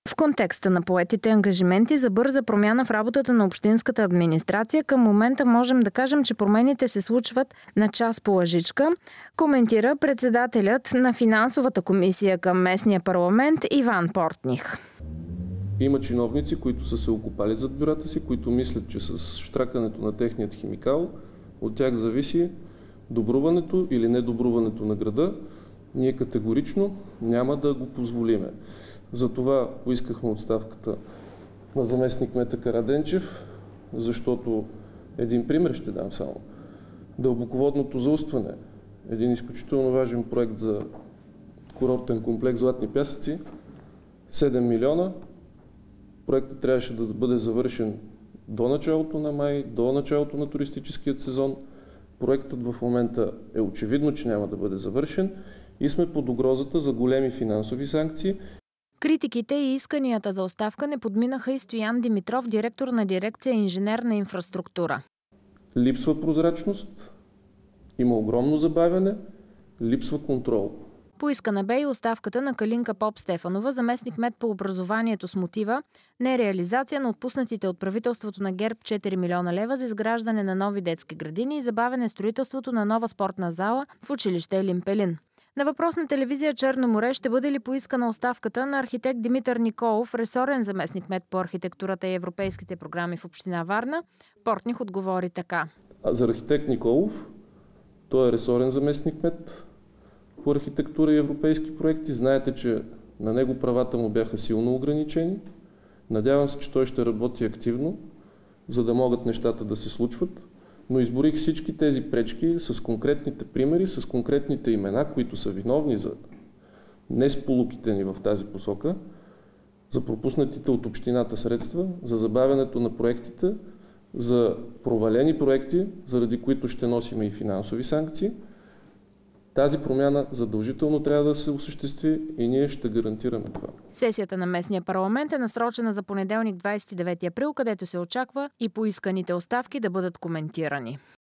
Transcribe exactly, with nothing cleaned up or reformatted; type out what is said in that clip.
В контекста на поетите ангажименти за бърза промяна в работата на общинската администрация, към момента можем да кажем, че промените се случват на час по лъжичка, коментира председателят на финансовата комисия към местния парламент Иван Портних. Има чиновници, които са се окопали зад бюрата си, които мислят, че с щракането на техният химикал от тях зависи добруването или недобруването на града. Ние категорично няма да го позволиме. Затова поискахме отставката на заместник-кмета Караденчев, защото един пример ще дам само. Дълбоководното заустване, един изключително важен проект за курортен комплекс Златни пясъци, седем милиона. Проектът трябваше да бъде завършен до началото на май, до началото на туристическият сезон. Проектът в момента е очевидно, че няма да бъде завършен и сме под угрозата за големи финансови санкции. Критиките и исканията за оставка не подминаха и Стоян Димитров, директор на дирекция инженерна инфраструктура. Липсва прозрачност, има огромно забавяне, липсва контрол. Поискана бе и оставката на Калинка Поп-Стефанова, заместник-кмет по образованието с мотива нереализация на отпуснатите от правителството на ГЕРБ четири милиона лева за изграждане на нови детски градини и забавяне строителството на нова спортна зала в училище Елин Пелин. На въпрос на телевизия Черно море ще бъде ли поискана оставката на архитект Димитър Николов, ресорен заместник-кмет по архитектурата и европейските програми в община Варна, Портних отговори така. А за архитект Николов, той е ресорен заместник-кмет по архитектура и европейски проекти. Знаете, че на него правата му бяха силно ограничени. Надявам се, че той ще работи активно, за да могат нещата да се случват. Но изборих всички тези пречки с конкретните примери, с конкретните имена, които са виновни за несполуките ни в тази посока, за пропуснатите от общината средства, за забавянето на проектите, за провалени проекти, заради които ще носим и финансови санкции. Тази промяна задължително трябва да се осъществи и ние ще гарантираме това. Сесията на местния парламент е насрочена за понеделник двадесет и девети април, където се очаква и поисканите оставки да бъдат коментирани.